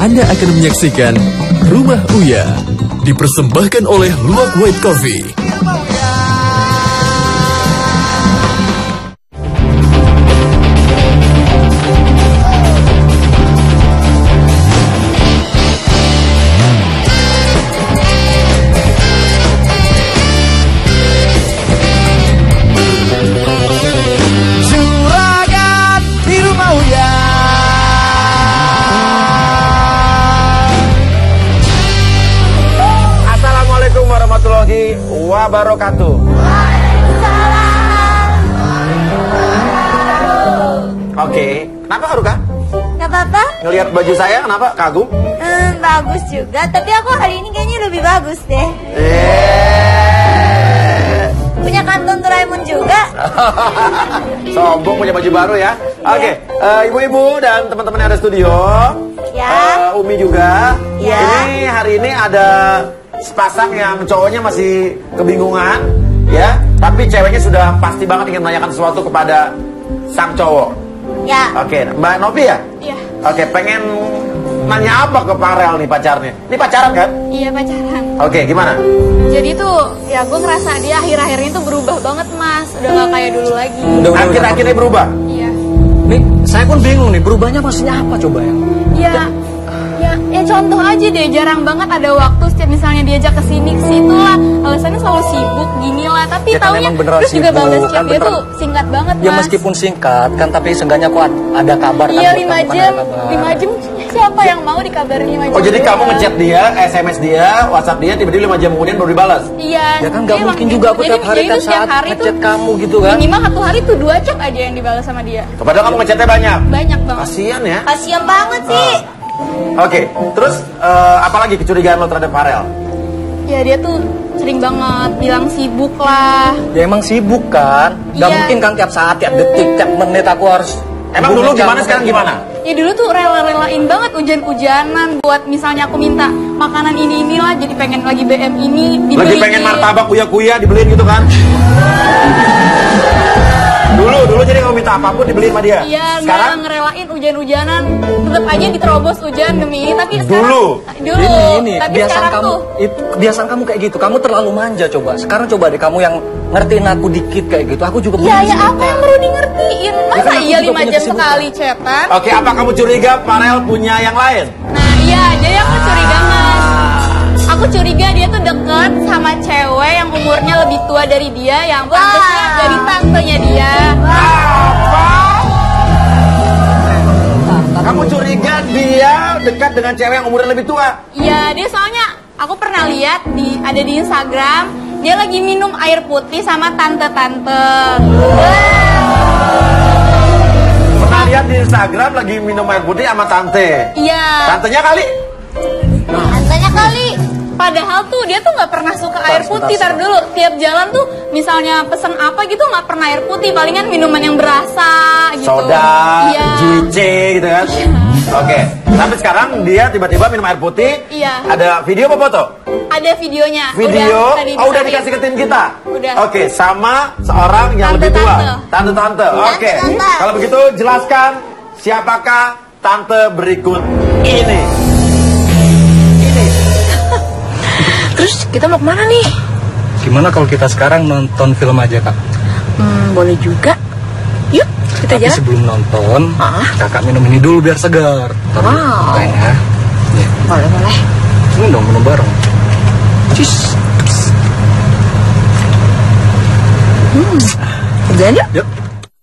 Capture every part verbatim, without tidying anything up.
Anda akan menyaksikan Rumah Uya, dipersembahkan oleh Luwak White Coffee. Wabarakatuh. Oke, kenapa Haruka? Gak apa-apa. Ngelihat baju saya kenapa? Kagum? Hmm, bagus juga. Tapi aku hari ini kayaknya lebih bagus deh. Eh. Punya kantong Doraemon juga. Sombong punya baju baru ya. Oke, uh, ibu-ibu dan teman-teman yang ada studio. Ya. Uh, Umi juga. Ya. Ini hari ini ada sepasang yang cowoknya masih kebingungan, ya. Tapi ceweknya sudah pasti banget ingin menanyakan sesuatu kepada sang cowok. Ya. Oke, Mbak Novi ya? Iya. Oke, pengen nanya apa ke Farel nih pacarnya? Ini pacaran kan? Iya, pacaran. Oke, gimana? Jadi tuh, ya gue ngerasa dia akhir-akhir ini tuh berubah banget, Mas. Udah gak kayak dulu lagi. Akhir-akhirnya berubah? Iya. Nih, saya pun bingung nih, berubahnya maksudnya apa coba ya? Iya. Ya, ya contoh aja deh, jarang banget ada waktu setiap misalnya diajak ke sini ke situ lah, alasannya selalu sibuk gini lah, tapi Ya kan taunya emang beneran terus juga sibuk, balas kan chat dia beneran. tuh singkat banget, Mas. Ya meskipun singkat kan, tapi seenggaknya kok ada kabar kan. Iya, buat lima kamu kan jam, ada kabar. lima jam siapa yang mau dikabarin lima jam? Oh, jadi doang? kamu ngechat dia, S M S dia, WhatsApp dia, tiba-tiba lima jam kemudian baru dibalas? Iya. Ya kan gak dia mungkin emang juga aku gitu. tiap hari Jadi kan tuh setiap saat hari tuh ngechat kamu gitu kan. Minimal satu hari tuh dua chat aja yang dibalas sama dia. Padahal kamu ngechatnya banyak? Banyak banget. Kasian ya. Kasian banget sih. Oke, terus uh, apalagi kecurigaan lo terhadap Farel? Ya dia tuh sering banget bilang sibuk lah. Ya emang sibuk kan. Gak Iya. mungkin kan tiap saat, tiap detik, tiap menit aku harus. Emang dulu hubungin gimana, kamu. sekarang gimana? Ya dulu tuh rela-relain banget hujan-hujanan buat misalnya aku minta makanan ini inilah, jadi pengen lagi B M ini dibeliin. Lagi pengen martabak kuya-kuya dibeliin gitu kan? Dulu, dulu jadi kamu minta apapun dibeliin sama dia? Iya, sekarang? nggak ngerelain hujan-hujanan, tetap aja diterobos hujan demi ini. Tapi sekarang, Dulu? dulu, Ini, ini, tapi kebiasaan sekarang kamu, tuh, itu, kebiasaan kamu kayak gitu. Kamu terlalu manja coba. Sekarang coba deh kamu yang ngertiin aku dikit kayak gitu. Aku juga iya punya ya kesibukan. apa yang perlu di ngertiin? Masa kan aku iya juga lima punya jam kesibukan. sekali chatan? Oke, apa kamu curiga Farel punya yang lain? Nah iya, jadi aku curiga mas. Aku curiga dia tuh deket sama cewek yang umurnya lebih tua dari dia, yang pantasnya jadi tantenya dia. Apa? Kamu curiga dia dekat dengan cewek yang umurnya lebih tua? Iya, dia soalnya aku pernah lihat di ada di Instagram, dia lagi minum air putih sama tante-tante. Pernah lihat di Instagram lagi minum air putih sama tante? Iya. Tantenya kali? Tantanya kali. Padahal tuh dia tuh nggak pernah suka air putih. Tar dulu, tiap jalan tuh misalnya pesen apa gitu nggak pernah air putih, palingan minuman yang berasa gitu. Soda, Iya. juice gitu kan? Oke, tapi sekarang dia tiba-tiba minum air putih. Iya. Ada video apa foto? Ada videonya. Video? tadi Oh, udah dicari. dikasih ke tim kita? Udah. Oke, sama seorang yang lebih tua. Tante-tante. Tante-tante. Oke. Tante-tante. Kalau begitu jelaskan siapakah tante berikut ini. Ini. Terus kita mau kemana nih? Gimana kalau kita sekarang nonton film aja kak? Hmm, boleh juga. Yuk, kita Tapi jalan. sebelum nonton, Ah. kakak minum ini dulu biar segar. Taruh Wow. ya. Nih, Boleh, boleh. ini dong minum bareng. Cheers. Hmm, jalan yuk. Yuk.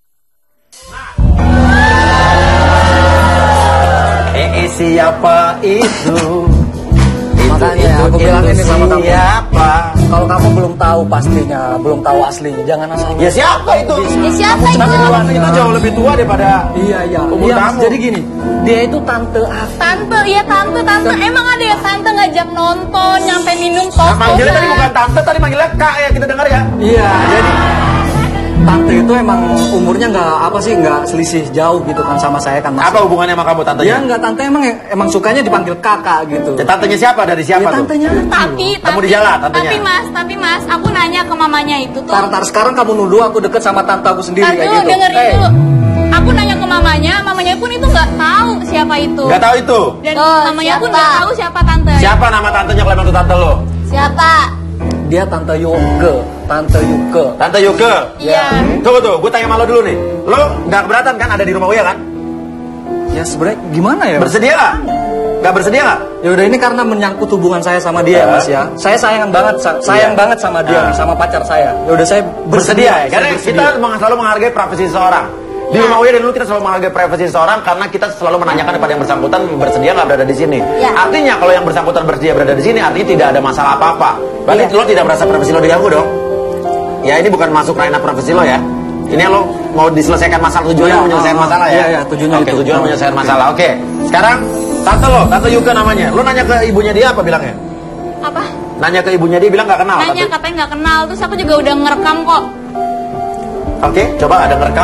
Eh, eh, siapa itu? Makanya aku bilang ini sama kamu. Siapa? Kalau kamu belum tahu pastinya, belum tahu aslinya, jangan asal. Ya siapa itu? Ya siapa itu? Tapi itu jauh lebih tua daripada Iya iya. umur Iya, kamu. jadi gini, dia itu tante aku. Tante, iya tante, tante. Emang ada ya tante ngajak nonton, nyampe minum Nah, kos-kosan. manggilnya tadi bukan tante, tadi manggilnya kak ya, kita dengar ya. Iya, jadi tante itu emang umurnya nggak apa sih, nggak selisih jauh gitu kan sama saya kan. Mas. Apa hubungannya sama kamu tantenya? Ya nggak, tante emang emang sukanya dipanggil kakak gitu. Ya, tantenya siapa? Dari siapa Ya, tuh? tantenya kan. Tapi, Kamu tapi, di jalan, tantenya? tapi mas, tapi mas, aku nanya ke mamanya itu tuh. Tar, tar sekarang kamu nuduh aku deket sama tante aku sendiri Tar kayak dulu, gitu. dengerin Eh, dulu. Aku nanya ke mamanya, mamanya pun itu nggak tahu siapa itu. Nggak tahu itu? Dan Oh, mamanya pun siapa? nggak tahu siapa tante. Siapa nama tantenya kalau emang itu tante lo? Siapa? Dia Tante Yuke, Tante Yuke. Tante Yuke? Iya. Tunggu tuh, gue tanya sama lo dulu nih. Lo nggak keberatan kan ada di rumah Uya kan? Ya sebenarnya gimana ya? Bersedia nggak? Nggak bersedia nggak? Ya udah ini karena menyangkut hubungan saya sama dia ya, Mas ya. Saya sayang banget, sa- sayang Iya. banget sama dia, Ah. nih, sama pacar saya. Ya udah saya Bersedia ya? saya Karena bersedia. kita meng- selalu menghargai privasi seseorang. Di rumah Uya dan dulu kita selalu menghargai privasi seseorang karena kita selalu menanyakan kepada yang bersangkutan bersedia nggak berada di sini. Ya. Artinya kalau yang bersangkutan bersedia berada di sini artinya tidak ada masalah apa-apa. Berarti Iya. lo tidak merasa privasi lo diganggu dong? Ya ini bukan masuk ranah privasi lo ya. Ini lo mau diselesaikan masalah, tujuannya Iya, menyelesaikan ah, masalah ya? iya, iya, tujuannya Oke, itu. tujuan menyelesaikan masalah. Oke. Sekarang tante lo, tante Yuke namanya. Lo nanya ke ibunya dia apa bilangnya? Apa? Nanya ke ibunya dia bilang nggak kenal. Nanya tante. katanya nggak kenal. Terus aku juga udah ngerekam kok. Oke, coba ada ngerekam.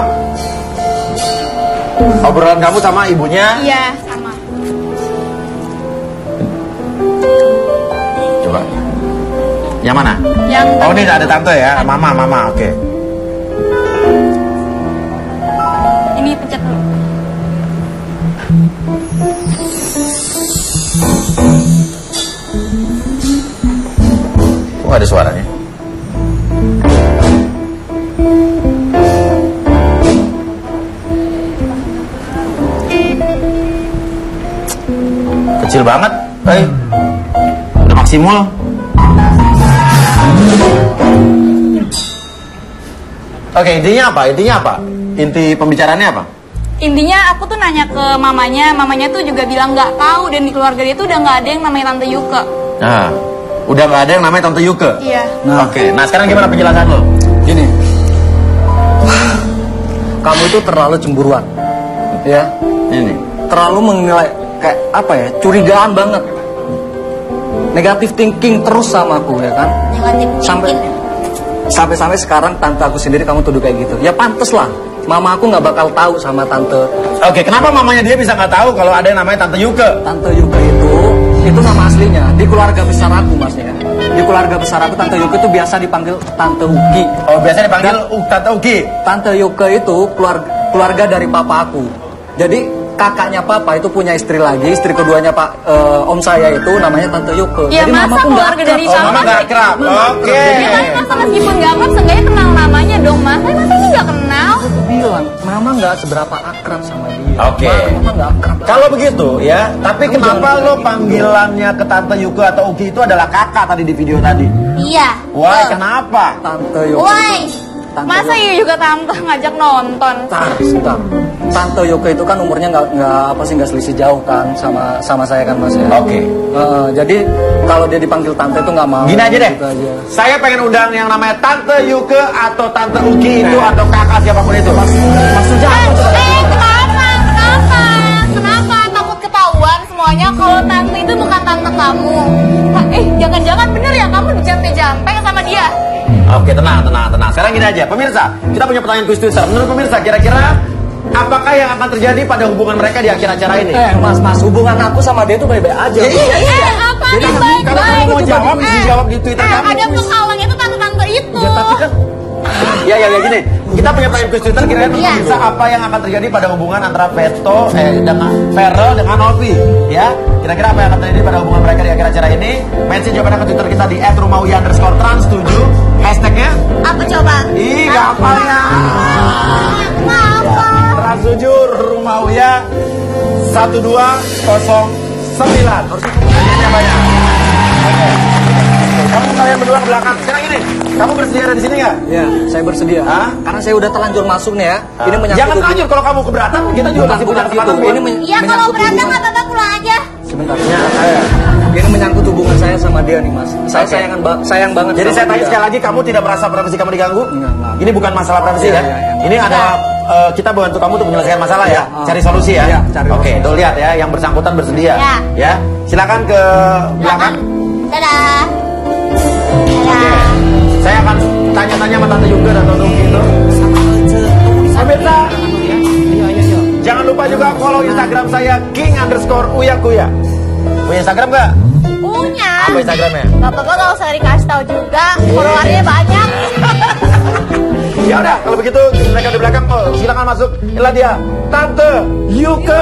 Obrolan kamu sama ibunya. Iya, sama. Coba. Yang mana? Yang Oh ini ada tante ya, mama, mama, oke. ini pencet dulu. Kok ada suaranya? Kecil banget, eh. Udah maksimal. Oke, intinya apa? Intinya apa? Inti pembicaraannya apa? Intinya aku tuh nanya ke mamanya, mamanya tuh juga bilang nggak tahu dan di keluarga dia tuh udah nggak ada yang namanya Tante Yuke. Nah, udah nggak ada yang namanya Tante Yuke. Iya. Nah, Oke, nah sekarang gimana penjelasan lo? gini. Kamu itu terlalu cemburuan. Ya. Ini. Terlalu menilai kayak apa ya? Curigaan banget. Negatif thinking terus sama aku ya kan? Negatif Sampai thinking. sampai-sampai sekarang tante aku sendiri kamu tuduh kayak gitu. Ya pantes lah. Mama aku nggak bakal tahu sama tante. Oke, kenapa mamanya dia bisa nggak tahu kalau ada yang namanya Tante Yuke? Tante Yuke itu itu nama aslinya di keluarga besar aku mas ya. Di keluarga besar aku Tante Yuke itu biasa dipanggil Tante Uki. Oh, biasanya dipanggil uh, Tante Uki. Tante Yuke itu keluarga keluarga dari papa aku. Jadi kakaknya papa itu punya istri lagi, istri keduanya pak eh, om saya itu namanya Tante Yuke. Ya Jadi masa mamaku nggak keluarga akrab. dari Oh, sama mama nggak sih? akrab. Oke. Ya kan masa meskipun nggak akrab, seenggaknya kenal namanya dong mas. Tapi masa ini nggak kenal? Aku bilang mama nggak seberapa akrab sama dia. Oke. Mama, mama nggak akrab. Kalau begitu ya, tapi Kamu kenapa jangan lo kayak gitu. panggilannya ke Tante Yuke atau Uki itu adalah kakak tadi di video tadi? Iya. Why? Tuh. Kenapa? Tante Yuke. Why? Tante Masa Yuke. iya juga tante ngajak nonton? Bentar, sebentar. Tante Yuke itu kan umurnya nggak nggak apa sih nggak selisih jauh kan sama sama saya kan mas ya. Oke. Eh, jadi kalau dia dipanggil tante itu nggak mau. Gini aja deh. Gitu aja. Saya pengen undang yang namanya Tante Yuke atau Tante Uki itu atau kakak siapapun itu. Maksudnya apa tuh? Eh kenapa? Kenapa? Kenapa? Takut ketahuan semuanya kalau tante itu bukan tante kamu. Ha- Eh jangan-jangan bener ya kamu dijampe-jampe sama dia? Oke, tenang, tenang, tenang. Sekarang gini aja, pemirsa, kita punya pertanyaan quiz Twitter. Menurut pemirsa, kira-kira apakah yang akan terjadi pada hubungan mereka di akhir acara ini? Eh mas mas hubungan aku sama dia tuh baik-baik aja. Ya, iya, iya. Eh apa Jadi nih kalau baik-baik? kamu mau Coba jawab, di- mesti jawab di Twitter Eh kamu. ada penghalang itu tante-tante itu. Ya tapi kan Ya, ya, ya, gini. Kita punya pertanyaan quiz Twitter, kira-kira Iya. pemirsa apa yang akan terjadi pada hubungan antara Veto, eh, dengan Ferel dengan Novi? Ya, kira-kira apa yang akan terjadi pada hubungan mereka di akhir acara ini? Mention jawabannya ke Twitter kita di et rumahwi underscore trans tujuh. Hashtagnya? Apa coba? Ih, gampang ya. Kenapa? Trans tujuh rumah Uya satu dua nol sembilan. Harusnya banyak. Oke. Kamu kalian berdua ke belakang. Sekarang gini, kamu bersedia ada di sini nggak? ya saya bersedia. Hah? Karena saya udah terlanjur masuk nih ya. Ini menyangkut. Jangan terlanjur kalau kamu keberatan, kita juga Bukan, masih punya bukan kesempatan gitu. buat- Ini men- Iya kalau menyangkut berantem hubungan- nggak apa-apa pulang aja. Sebentar. Ini menyangkut hubungan saya sama dia nih mas. Saya Oke. sayangan ba- sayang banget. Jadi sama saya tanya dia. sekali lagi, kamu tidak merasa privasi kamu diganggu? Enggak, enggak. Ini bukan masalah privasi Iya, kan? iya, iya. Ini adalah eh, kita bantu kamu untuk menyelesaikan masalah ya, Iya, ah. cari solusi ya. Iya, cari Oke, solusi. tuh lihat ya, yang bersangkutan bersedia. Ya. Ya, silakan ke belakang. Dadah. Oke, Dadah. saya akan tanya-tanya sama Tante Yuke dan Tante Uki itu. Pemirsa, jangan lupa juga follow Instagram saya king underscore uya kuya. Punya Instagram nggak? Punya. Apa Instagramnya? Gak apa-apa gak usah dikasih tahu juga. Followernya banyak. Ya udah, kalau begitu mereka di belakang, oh, silakan masuk. Inilah dia, Tante Yuke.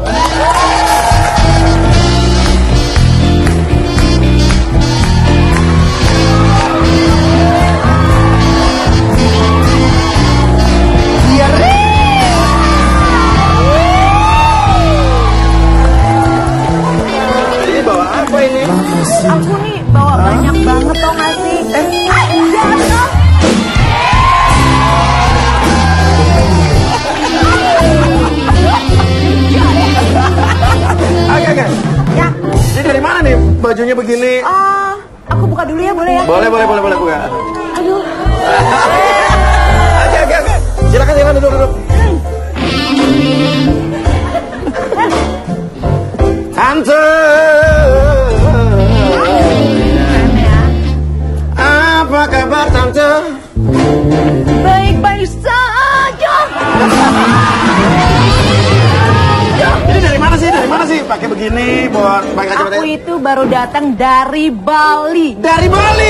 Ini bawa apa ini? Aku nih bawa banyak banget tau gak sih? Eh, ah, jangan dong. Oke, oke. Ya, Ini dari mana nih bajunya begini? ah, aku buka dulu ya, boleh ya? Boleh, boleh, boleh, boleh buka. Aduh. Oke, oke, oke. Silakan, silakan duduk, duduk. Tante. Apa kabar Tante? Baik-baik saja. Ini dari mana sih? Dari mana sih? Pakai begini, buat pakai kacamata. Aku itu baru datang dari Bali. Dari Bali.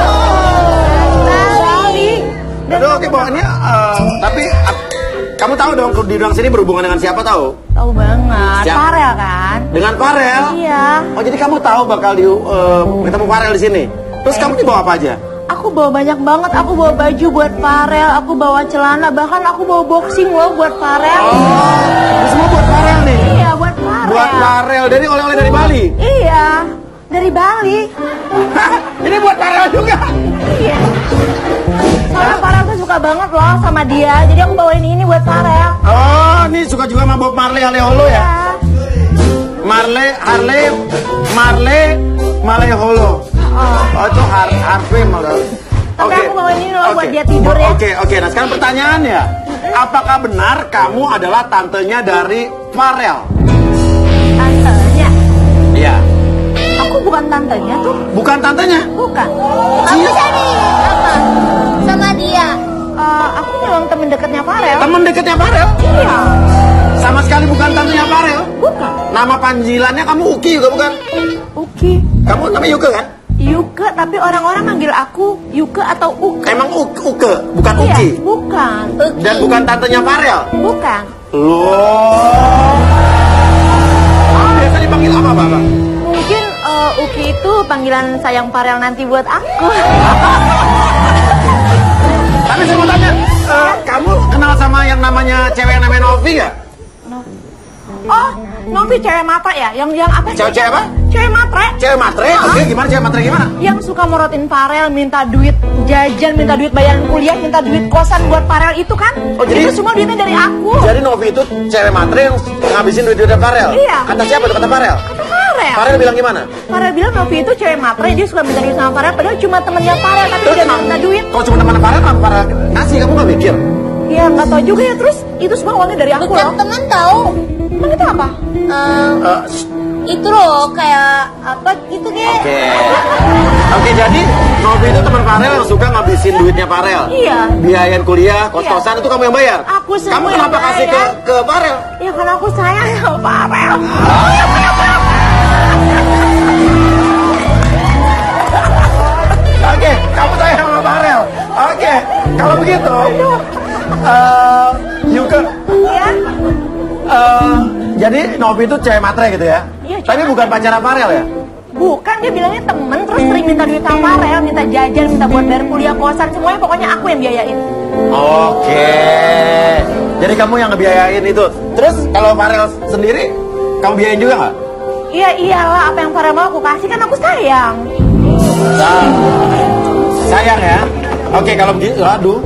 Bali. Dan Aduh, oke, bawaannya. eh, tapi ap- kamu tahu dong di ruang sini berhubungan dengan siapa tahu? tahu banget. Siap. Farel kan? Dengan Farel. Iya. Oh, jadi kamu tahu bakal di eh, ketemu Farel di sini. Terus kamu dibawa apa aja? Aku bawa banyak banget. Aku bawa baju buat Farel. Aku bawa celana. Bahkan aku bawa boxing loh buat Farel. Oh, ini semua buat Farel nih. Iya, buat Farel. Buat Farel. Dari oleh-oleh dari Bali. Iya, dari Bali. Hah? Ini buat Farel juga. Iya. Soalnya Farel tuh suka banget loh sama dia. Jadi aku bawain ini buat Farel. Oh, ini suka juga sama Bob Marley Haleholo ya? Iya. Marley, Harley, Marley, Maleholo. Oh, itu har Harvey malah. Tapi Oke. aku bawain ini loh buat Oke. dia tidur ya. Oke, oke. Nah, sekarang pertanyaannya, apakah benar kamu adalah tantenya dari Farel? Tantenya. Iya. Aku bukan tantenya tuh. Bukan tantenya? Bukan. Kamu jadi apa? Sama dia. Eh, aku memang temen deketnya Farel. Teman dekatnya Farel? Iya. Sama sekali bukan tantenya Farel. Bukan. Nama panggilannya kamu Uki juga bukan? Uki. Kamu namanya Yuke kan? Yuke, tapi orang-orang manggil aku Yuke atau Uke. Emang Uke, Uke bukan Iya, Uki? bukan. Dan bukan tantenya Farel? Bukan. Loh. Biasa dipanggil apa, Bapak? Mungkin eh, Uki itu panggilan sayang Farel nanti buat aku. Tapi saya mau tanya, eh, kamu kenal sama yang namanya cewek yang namanya Novi nggak? Oh, Novi cewek mata ya? Yang yang apa? sih? Cewek-cewek apa? Cewek matre. Cewek matre? Oke, gimana cewek matre gimana? Yang suka morotin Farel, minta duit jajan, minta duit bayaran kuliah, minta duit kosan buat Farel itu kan? Oh, jadi- itu semua duitnya dari aku. Jadi Novi itu cewek matre yang ngabisin duit-duitnya Farel? Iya. Kata siapa tuh? Kata Farel? Kata Farel. Farel bilang gimana? Farel bilang Novi itu cewek matre, dia suka minta duit sama Farel, padahal cuma temennya Farel, tapi Terus dia kenapa? minta duit. Kalau cuma teman Farel, kenapa Farel ngasih? Kamu nggak mikir? Iya, nggak tahu juga ya. Terus itu semua uangnya dari aku Bukan loh. teman tahu. Emang itu apa? Eh, Eh, itu loh kayak apa gitu kayak. Oke. Oke, jadi Novi itu teman Farel yang suka ngabisin duitnya Farel. Iya. Biayain kuliah, kos-kosan itu kamu yang bayar. Aku semua Kamu yang kenapa kasih ke bayar. ke Farel? Ya karena aku sayang sama Farel. Oke, kamu sayang sama Farel. Oke, kalau begitu, eh Yuke, Ya? eh jadi Novi itu cewek matre gitu ya? Iya, cewek Tapi bukan pacaran Farel ya? Bukan, dia bilangnya temen, terus sering minta duit sama Farel, minta jajan, minta buat bayar kuliah, kosan, semuanya pokoknya aku yang biayain. Oke, jadi kamu yang ngebiayain itu. Terus kalau Farel sendiri, kamu biayain juga nggak? Iya iyalah, apa yang Farel mau aku kasih, kan aku sayang. Nah, sayang ya. Oke, kalau begitu, aduh.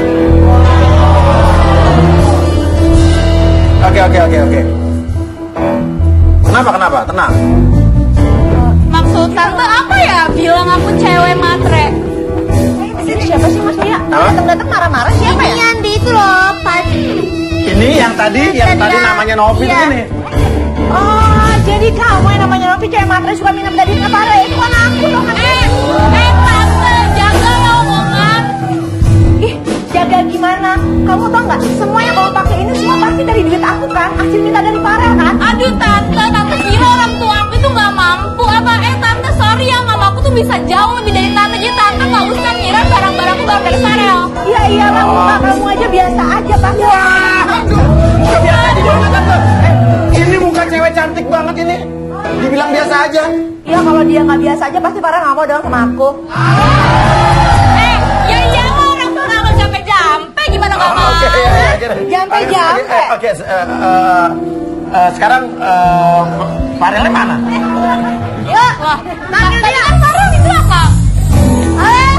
Oke, oke, oke, oke. Kenapa, kenapa? Tenang. Maksud tante apa ya? Bilang aku cewek matre. Eh, di sini siapa sih Mas Mia? Apa? Datang-datang marah-marah siapa Ini ya? Andi itu loh pas. Ini yang tadi, yang Tadi tadi ya. namanya Novi Iya. ini. Oh, jadi kamu yang namanya Novi cewek matre suka minum dari duitnya Farel, itu kan aku dong. Kan? Eh, eh tante, jaga lo omongan. Ih, jaga gimana? Kamu tau nggak? Semua yang kamu pakai ini semua pasti dari duit aku kan? Hasil minta dari Farel kan? Aduh tante, tante kira orang tua aku itu nggak mampu apa? Eh tante sorry ya, mamaku tuh bisa jauh lebih dari tante. Jadi tante nggak usah kira barang-barangku barang dari Farel. Iya iyalah, Muka kamu aja biasa aja, Pak. Wah, aduh, muka biasa aja banget tante. Eh, ini muka cewek cantik banget ini. Dibilang biasa aja. Ya kalau dia nggak biasa aja pasti Farel nggak mau dong sama aku. Eh, ya iyalah orang tuh nggak jampe-jampe gimana nggak mau? Oke, ya, ya, ya. Jampe-jampe. Oke, sekarang eh, Farelnya mana? Ya, wah, nanti dia Farel di belakang. Eh,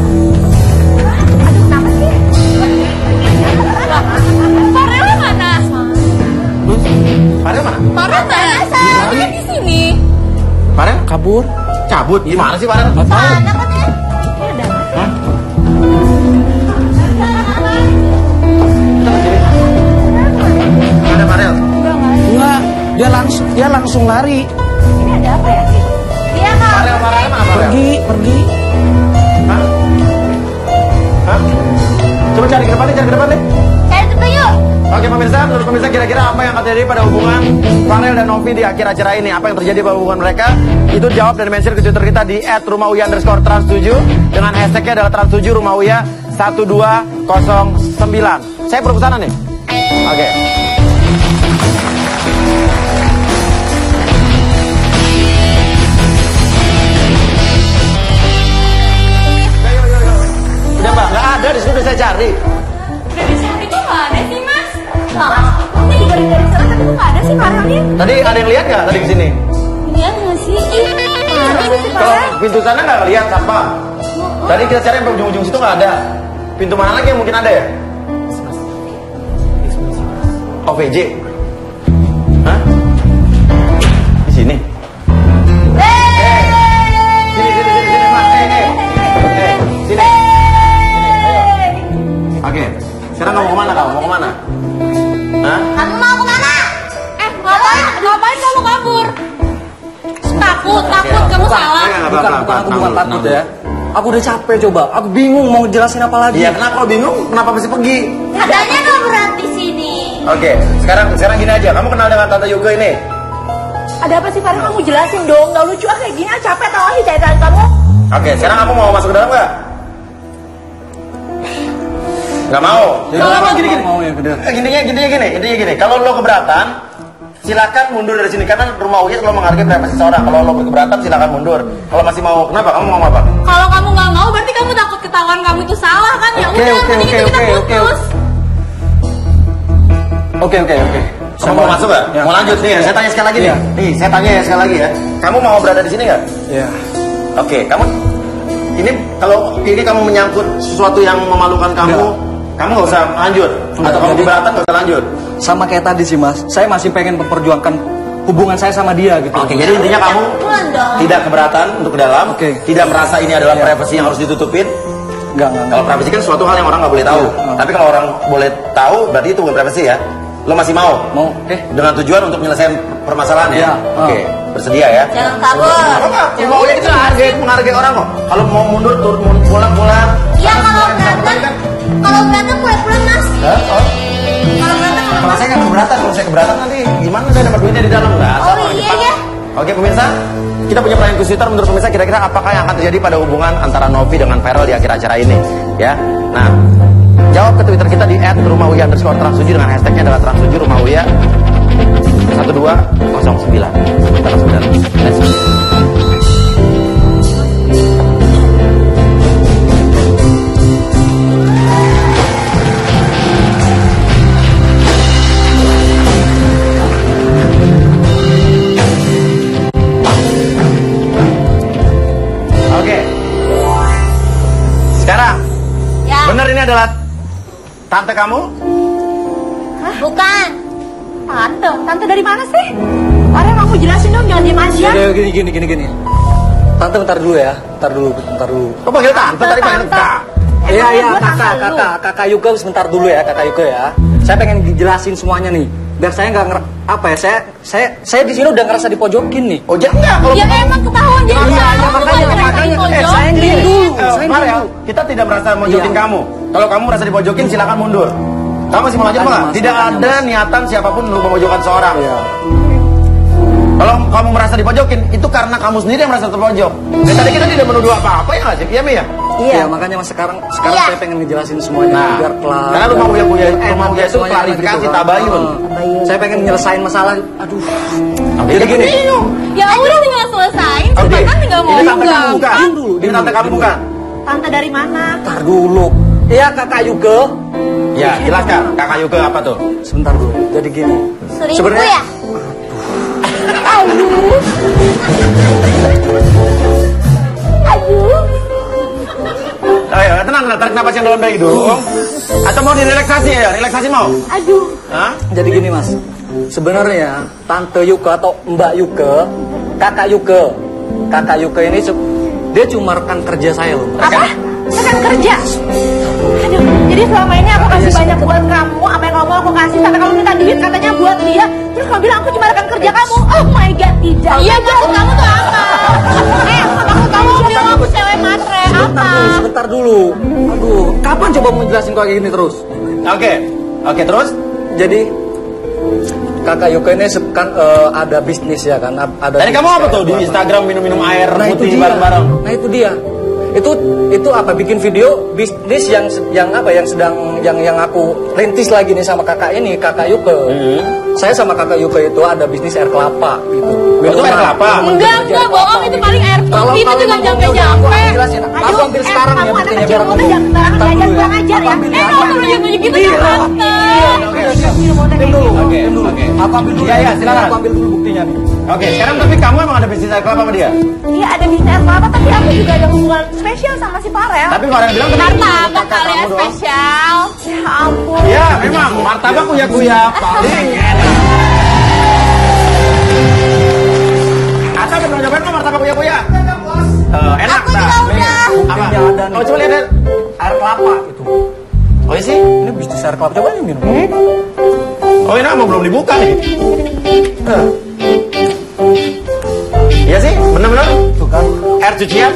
aduh kenapa sih? Farelnya mana? Farel mana? Farel mana? Farel di sini. Farel kabur. Cabut? Gimana sih Farel? Nggak tahu. Mana kan ya? Hah? Ada Farel? Enggak, dia langsung dia langsung lari. Ini ada apa ya sih? Dia nggak. Farel, Farel mana Farel? Pergi, pergi. Hah? Hah? Coba cari ke depan deh, cari ke depan deh. Kayak gitu yuk. Oke pemirsa, menurut pemirsa kira-kira apa yang akan terjadi pada hubungan Farel dan Novi di akhir acara ini? Apa yang terjadi pada hubungan mereka? Itu jawab dan mention ke Twitter kita di et rumauya underscore trans tujuh dengan hashtagnya adalah trans tujuh rumauya satu dua nol sembilan. Saya perlu kesana nih. Oke. Udah mbak, nggak ada di sini udah saya cari. Udah dicari tuh nggak ada sih mas. Ini juga dari sana tapi tuh nggak ada sih Farelnya. Tadi ada yang lihat nggak tadi kesini? Iya nggak sih? Ih, Mana sih si Kalau Farel? pintu sana nggak lihat siapa? Tadi kita cari sampai ujung-ujung situ nggak ada. Pintu mana lagi yang mungkin ada ya? O V J. Hah? Di sini. Eh, sini sini sini sini mas. Eh eh. Eh, sini. Sini. Ayo. Oke. Sekarang kamu kemana kamu? Mau kemana? Hah? Kamu mau kemana? Eh, ngapain? Ngapain kamu kabur? Takut, takut kamu salah. Eh, nggak Bukan, apa-apa, bukan, aku tenang bukan dulu, takut tenang ya. Aku udah capek coba. Aku bingung mau jelasin apa lagi. Iya, kenapa kalau bingung? Kenapa mesti pergi? Katanya nggak berat di sini. Oke, sekarang sekarang gini aja. Kamu kenal dengan Tante Yuke ini? Ada apa sih Farel? Kamu jelasin dong. Nggak lucu ah kayak gini. Ah, capek tau lagi cari kamu. Oke, sekarang kamu mau masuk ke dalam nggak? Nggak mau. Jadi Nggak mau, aku gini gini. mau ya, bener. Eh, Gininya gininya gini, intinya gini. Kalau lo keberatan, silakan mundur dari sini karena rumah Uya selalu menghargai privasi seorang. Kalau lo berkeberatan, silakan mundur. Kalau masih mau, kenapa? Kamu mau apa? Kalau kamu nggak mau, berarti kamu takut ketahuan kamu itu salah kan? Ya Oke, udah, oke, mending oke, itu kita oke, oke. putus. Oke oke oke. Kamu mau masuk nggak? Ya. Mau lanjut nih? Saya tanya sekali lagi nih. Ya. Nih, saya tanya ya sekali lagi ya. Kamu mau berada di sini nggak? Ya. Oke, kamu ini kalau ini kamu menyangkut sesuatu yang memalukan kamu, Enggak. kamu nggak usah lanjut. Enggak, Atau kamu jadi- keberatan nggak usah lanjut. Sama kayak tadi sih mas. Saya masih pengen memperjuangkan hubungan saya sama dia gitu. Oke, jadi intinya kamu Pulang dong. tidak keberatan untuk ke dalam, Oke. tidak merasa ini adalah Ya. privasi yang harus ditutupin. Enggak, enggak, Kalau enggak. privasi kan suatu hal yang orang nggak boleh tahu. Iya. Tapi kalau orang boleh tahu, berarti itu bukan privasi ya. Lo masih mau? Mau, oke. Dengan tujuan untuk menyelesaikan permasalahan ya? Iya. Oke, bersedia ya? Jangan kabur. Apa? Mau ini itu menghargai, menghargai orang kok. Kalau mau mundur, turun, mun- pulang, pulang. Iya Karena kalau semua yang berantem, disampaikan- kalau berantem pulang-pulang mas. Hah? Oh. Kalau berantem Kalau saya nggak keberatan, kalau saya keberatan nanti gimana saya dapat duitnya di dalam nggak? Oh, iya, ya. Oke pemirsa, kita punya pertanyaan khusus Twitter. Menurut pemirsa kira-kira apakah yang akan terjadi pada hubungan antara Novi dengan Farel di akhir acara ini? Ya, nah jawab ke Twitter kita di et rumauya underscore trans tujuh dengan hashtagnya adalah trans tujuh rumauya satu dua nol sembilan. Kita langsung dalam. Let's go. Oke. Sekarang, Ya. benar ini adalah tante kamu? Bukan. Tante, tante dari mana sih? Farel kamu jelasin dong, jangan diem aja. Udah, gini, gini, gini, gini. Tante bentar dulu ya. Bentar dulu, bentar dulu. Kok panggil tante tadi panggil Tante. kak? Iya, Emang iya, gua kakak, tante lu? kakak, kakak Yuka sebentar dulu ya, kakak Yuka ya. Saya pengen dijelasin semuanya nih. Biar saya nggak nger apa ya, saya saya saya di sini udah ngerasa dipojokin nih. Oh jangan enggak kalau Ya emang ketahuan jadi Iya, salah. iya, Lu makanya, kan makanya. pojok. Eh, saya yang dulu. Eh, Saya Farel, dulu. kita tidak merasa mojokin Iya. kamu. Kalau kamu merasa dipojokin silakan mundur. Kamu masih mau lanjut Makanya, nggak? Mas, Tidak makanya, ada Mas. niatan siapapun untuk memojokkan seorang. Iya. Kalau kamu merasa dipojokin, itu karena karena kamu sendiri yang merasa terpojok. Dan tadi kita tidak menuduh apa-apa ya nggak sih? Iya, Mi ya? Iya, makanya mas sekarang sekarang Iya. saya pengen ngejelasin semuanya Nah, biar kelar. karena rumah Buya Buya, Eh, rumah Buya itu semuanya klarifikasi gitu, kan. tabayun. Heeh. Saya pengen nyelesain masalah. Aduh. Jadi gini. Ya udah tinggal selesain, Oke. kita kan tinggal mau Ini tante kamu bukan? Diam dulu, Ini diam tante dulu, kamu diam bukan? Tante dari mana? Ntar dulu. Iya kakak Yuke. Ya, jelaskan. Kakak Yuke apa tuh? Sebentar dulu. Jadi gini. selingkuh Sebenarnya- ya? Aduh. Aduh. Ayo, tenang, tenang. Tarik napas yang dalam dari hidung. Atau mau direlaksasi ya? Relaksasi mau? Aduh. Hah? Jadi gini mas. Sebenarnya tante Yuke atau Mbak Yuke, kakak Yuke, kakak Yuke ini se- dia cuma rekan kerja saya loh. Apa? Rekan kerja. Aduh, jadi selama ini aku kasih banyak buat kamu, apa yang kamu mau aku kasih, sampai kamu minta duit katanya buat dia, terus kamu bilang aku cuma rekan kerja kamu. Oh my god, tidak. Iya, maksud kamu tuh apa? Eh, maksud kamu bilang aku cewek matre, Sebentar apa? dulu, sebentar dulu. Aduh, kapan coba mau jelasin kayak gini terus? Oke. Oke, terus? Jadi kakak Yuke ini se- kan eh, ada bisnis ya kan, ada. Tadi kamu bisnis apa kayak tuh di apa. Instagram minum-minum air Nah itu putih dia. bareng-bareng? Nah itu dia. Itu itu apa bikin video bisnis yang yang apa yang sedang yang yang aku rintis lagi nih sama kakak ini, kakak Yuke. Hmm. Saya sama kakak Yuke itu ada bisnis air kelapa gitu. Itu air kelapa? Enggak, enggak, bohong, itu paling air Kalau putih, itu kalau juga emang mau jampe-jampe. aku jelasin. Aku ambil eh, sekarang ya kamu anak buktinya kecil, biar kamu aku. tuh jangan Ntar jangan dulu kurang ajar Aku ya. ambil Eh, ya. kamu perlu tunjuk gitu ke tante. Diam dulu, Oke, diam dulu. oke. Aku ambil dulu. Iya, iya, buktinya, silakan. Aku ambil dulu buktinya nih. Oke, sekarang tapi kamu emang ada bisnis air kelapa sama dia? Iya ada bisnis air kelapa, tapi aku juga ada hubungan spesial sama si Farel. Tapi Farel bilang kenapa Martabak kali ya spesial. Ya ampun. Ya, memang martabak kuya-kuya paling enak. Asa bener nyobain lo martabak kuya-kuya? Eh, enak Aku tak? juga udah. Apa? Buktinya ada nih. Oh, coba lihat. lihat. Air kelapa itu. Oh, iya sih? Ini bisnis air kelapa. Coba nih minum. Oh, ini emang belum dibuka nih. Eh. Iya sih, bener-bener. Tuh kan. Air cucian.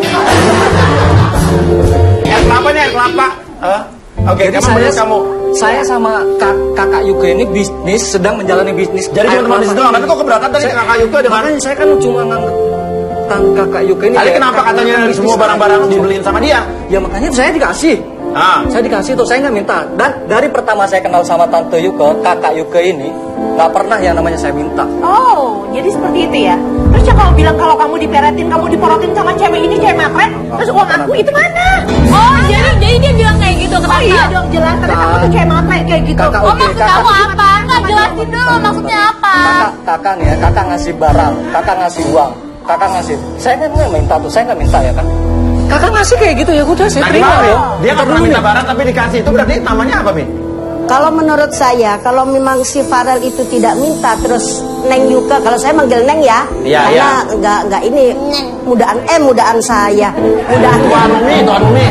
Air kelapa nih, air kelapa. Eh, Oke, Jadi kamu saya, menurut kamu. saya sama kak- kakak Yuke ini bisnis sedang menjalani bisnis. Jadi air cuma kelapa bisnis doang. ini. Tapi kok keberatan tadi Saya- kakak Yuke dengan... Makanya saya kan cuma nganggep kang kakak Yuke ini. Tadi kayak kenapa kakak katanya bisnis semua barang-barang aja. dibeliin sama dia? Ya makanya saya dikasih. Ah. Saya dikasih tuh, saya nggak minta. Dan dari pertama saya kenal sama tante Yuke, kakak Yuke ini nggak pernah yang namanya saya minta. Oh, jadi seperti itu ya. Terus yang kamu bilang kalau kamu diperetin, kamu diporotin sama cewek ini, cewek matre, terus uang aku itu mana? Oh, jadi jadi dia bilang kayak gitu ke Oh iya tante. dong jelas, tapi kamu tuh cewek matre kayak gitu. Kakak Oh, Oke, maksud kakak. kamu apa? Nggak jelasin dulu maksudnya apa. Kakak, kakak nih ya, kakak ngasih barang, kakak ngasih uang, kakak ngasih. Saya kan nggak minta tuh, saya nggak minta ya kan. Kakak ngasih kayak gitu ya, udah saya Nah, terima gimana? ya. Dia nggak pernah minta barang tapi dikasih. Itu berarti namanya apa, Min? Kalau menurut saya, kalau memang si Farel itu tidak minta, terus Neng Yuke, kalau saya manggil Neng ya, Iya, karena nggak nggak ini mudaan eh mudaan saya, mudaan Tuan Umi, Tuan Umi.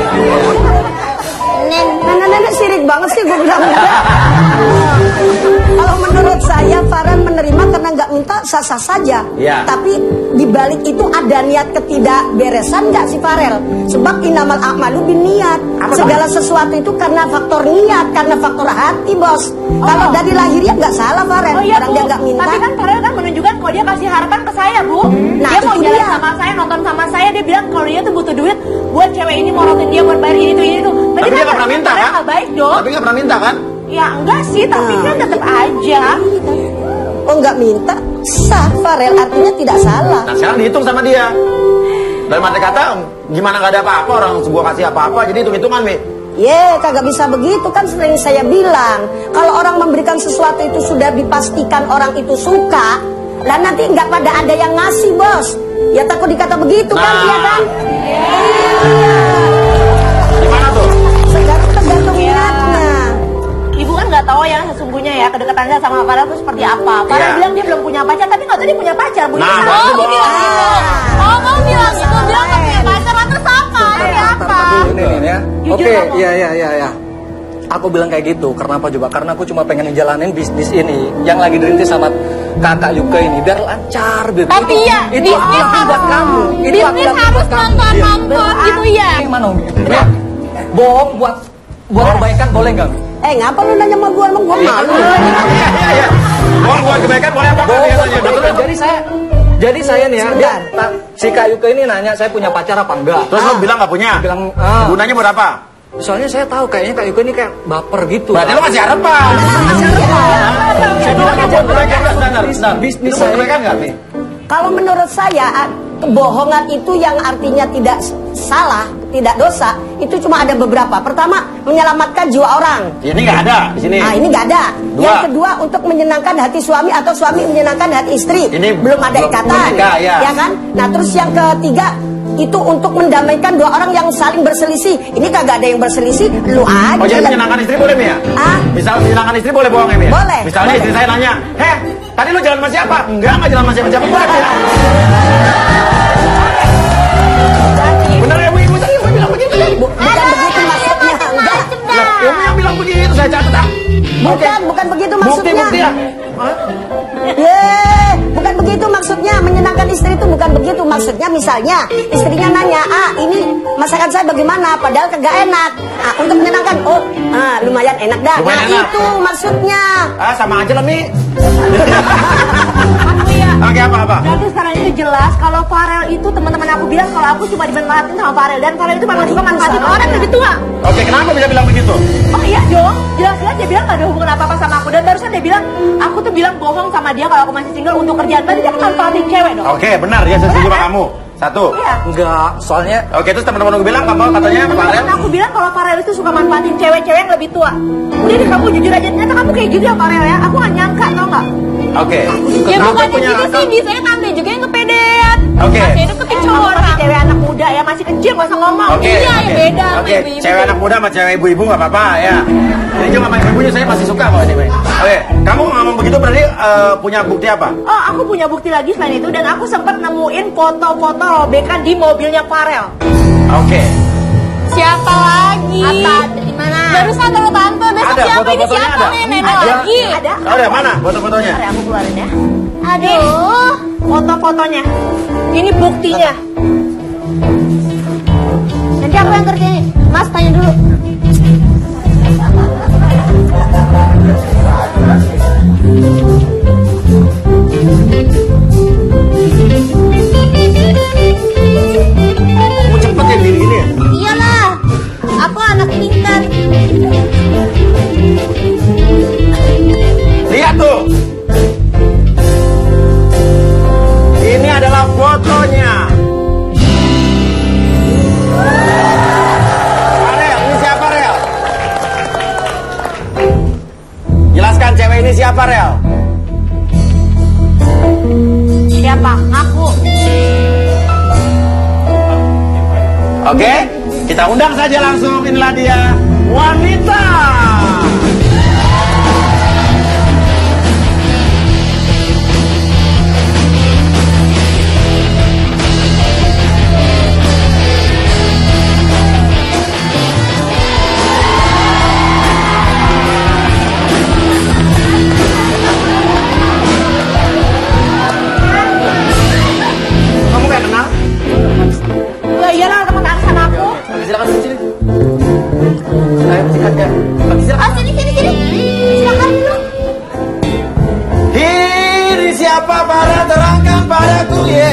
Neng, nenek sirik banget sih gue bilang enggak. Kalau menurut saya Farel menerima karena nggak minta sah-sah saja. Iya. Tapi di balik itu ada niat ketidakberesan nggak si Farel? Sebab inamal a'malu binniat. Segala sesuatu itu karena faktor niat, karena faktor hati, Bos. Kalau dari lahirnya nggak salah Farel. Oh iya Orang Bu, dia nggak minta. tapi kan Farel kan menunjukkan kalau dia kasih harapan ke saya Bu. Nah, Dia mau itu jalan dia. sama saya, nonton sama saya, dia bilang kalau dia tuh butuh duit buat cewek ini morotin dia buat bayar ini tuh ini tuh. Tapi dia nggak pernah minta Farel kan? nggak baik dong. Tapi nggak pernah minta kan? Ya enggak sih, tapi Nah. kan tetap aja. Oh nggak minta, sah Farel artinya tidak salah. Nah, sekarang dihitung sama dia. Dalam arti kata, gimana nggak ada apa-apa orang sebuah kasih apa-apa, jadi hitung-hitungan, Mi. Ye, kagak bisa begitu kan sering saya bilang. Kalau orang memberikan sesuatu itu sudah dipastikan orang itu suka, lah nanti nggak pada ada yang ngasih Bos. Ya takut dikata begitu kan, Nah. iya kan? Gimana tuh? Tergantung tergantung niatnya. Ibu kan nggak tahu ya sesungguhnya ya kedekatannya sama Farel itu seperti apa. Farel Iya. bilang dia belum punya pacar, tapi nggak tahu dia punya pacar. Bu. Nah, Itu itu salah. Oh, bohong. bilang gitu. Oh, kamu bilang gitu, bilang kamu punya pacar, terus apa? Terus apa? Ini nih ya. Jujur Oke, kamu. iya iya iya ya. Aku bilang kayak gitu, karena apa coba? Karena aku cuma pengen ngejalanin bisnis ini yang lagi dirintis sama kakak Yuke ini biar lancar gitu. Tapi Itu- ya, itu bisnis aku buat harus kamu. Itu aku bisnis lakukan harus buat kamu. nonton-nonton gitu ya. Ini mana Umi? Ya. Bohong buat buat kebaikan boleh nggak? Eh ngapa lu nanya sama gua emang gua malu? Iya, iya, iya. Mau buat kebaikan boleh apa? Bohong buat Biasanya. kebaikan. Betul. Jadi saya Jadi saya nih ya, dia, Sebentar. ta- si Kak Yuke ini nanya saya punya pacar apa enggak. Terus lo bilang nggak punya? Bilang, ah. Gunanya buat apa? Soalnya saya tahu kayaknya Kak Yuke ini kayak baper gitu. Berarti lo masih harapan. Saya bilang aja kebaikan nggak standar. Bisnis Itu saya. kebaikan nggak nih? Kalau menurut saya a- kebohongan itu yang artinya tidak s- salah, tidak dosa, itu cuma ada beberapa. Pertama, menyelamatkan jiwa orang. Ini nggak ada di sini. Nah, ini nggak ada. Dua. Yang kedua, untuk menyenangkan hati suami atau suami menyenangkan hati istri. Ini belum ada belum ikatan, menikah, ya. kan? Nah, terus yang ketiga, itu untuk mendamaikan dua orang yang saling berselisih. Ini kagak ada yang berselisih, lu aja. Oh jadi yang- menyenangkan istri boleh Mia? Ah? Misal menyenangkan istri boleh bohong ya Mia? Boleh, Misalnya boleh. istri saya nanya, heh tadi lu jalan sama siapa? Enggak, enggak jalan sama siapa-siapa. Boleh Mia? Bener ya Bu Ibu tadi Ibu bilang begitu ya? Bu- bukan begitu maksudnya, enggak. Lah, Ibu yang bilang begitu saya catat ah. Bukan, bukan begitu maksudnya. Bukti-bukti ya? Yeay, bukan begitu maksudnya. Menyenangkan istri itu bukan begitu maksudnya. Misalnya istrinya nanya, ah ini masakan saya bagaimana, padahal kagak enak. Ah, untuk menyenangkan, oh ah, lumayan enak dah. Lumayan Nah enak. itu maksudnya. Ah sama aja lah Mi. Aku ya. Oke apa-apa? Berarti sekarang itu jelas kalau Farel itu teman-teman aku bilang kalau aku cuma dimanfaatin sama Farel dan Farel itu memang suka manfaatin orang yang lebih tua. Oke kenapa bisa bilang begitu? Oh iya dong, jelas-jelas dia bilang gak ada hubungan apa-apa sama aku dan barusan dia bilang aku tuh bilang bohong sama dia kalau aku masih single untuk kerjaan. Berarti dia kan manfaatin cewek dong. Oke benar ya saya setuju sama kamu. Satu. Iya. Enggak, soalnya Oke terus teman-teman gue bilang apa katanya Farel? Temen aku bilang kalau Farel itu suka manfaatin cewek-cewek yang lebih tua. Udah deh kamu jujur aja, ternyata kamu kayak gitu ya Farel ya. Aku gak nyangka tau gak? Oke. Ya Kamu bukannya punya gitu sih, biasanya tante juga yang kepedean. Oke. Masih deketin cowok Masih orang. cewek anak muda ya, masih kecil gak usah ngomong. Oke, Iya, oke. ya beda sama Oke, ibu-ibu. cewek anak muda sama cewek ibu-ibu nggak apa-apa ya. Ini juga sama ibu-ibunya saya masih suka kok ini. Mei. Oke, kamu ngomong begitu berarti eh, punya bukti apa? Oh, aku punya bukti lagi selain itu dan aku sempat nemuin foto-foto robekan di mobilnya Farel. Oke. Siapa lagi? Apa? Di mana? Barusan tahu tante, besok Ada, siapa ini foto-fotonya siapa ada. nih nenek Ada. lagi? Ada. Oh, ada mana foto-fotonya? Bentar ya, aku keluarin ya. Aduh. Foto-fotonya. Ini buktinya. Nanti aku yang kerjain. Mas tanya dulu. Kamu cepet ya gini-gini ya? Iyalah, aku anak pintar. Lihat tuh. Ini adalah fotonya. Farel, ini siapa Rel? Jelaskan cewek ini siapa Rel? Siapa? Aku. Oke, kita undang saja langsung. Inilah dia, wanita. Kamu kayak kenal? Ya iyalah teman arisan aku. Oke, silakan duduk sini. Saya sikat ya. Oke, silakan. Oh sini sini sini. Silakan dulu. Ini siapa para terangkan padaku ya?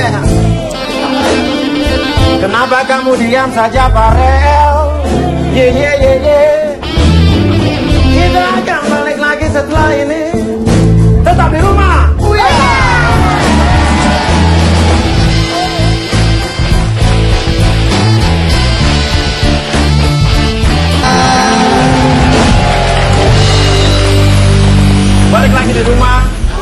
Kenapa kamu diam saja Farel? Ye ye ye ye. Kita akan balik lagi setelah ini. Tetap di rumah. Uya. Balik lagi di rumah.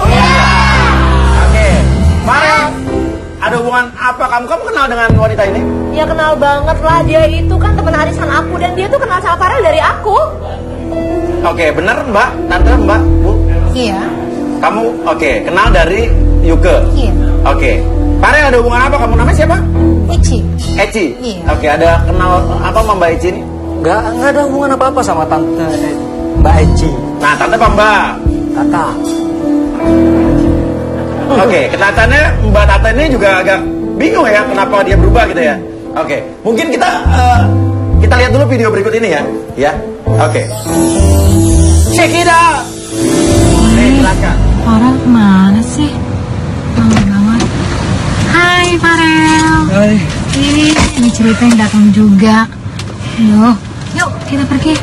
Oke, Farel, ada hubungan apa kamu? Kamu kenal dengan wanita ini? Ya kenal banget lah, dia itu kan teman arisan aku dan dia tuh kenal sama Farel dari aku. Oke, bener Mbak, Tante, Mbak, Bu. Iya. Kamu oke, kenal dari Yuke. Iya. Oke. Farel ada hubungan apa? Kamu namanya siapa? Eci. Eci. Iya. Oke, ada kenal apa sama Mbak Eci ini? enggak enggak ada hubungan apa-apa sama tante eh, Mbak Eci. Nah, Tante apa Mbak? Kakak. Oke, kelihatannya Mbak Tante ini juga agak bingung ya kenapa dia berubah gitu ya. Oke, mungkin kita eh, kita lihat dulu video berikut ini ya. Ya. Oke. Check it out. Nih, silakan. Farel kemana sih? Lama banget. Hai Farel. Hai. Ini, ini cerita yang datang juga. Aduh, yuk kita pergi.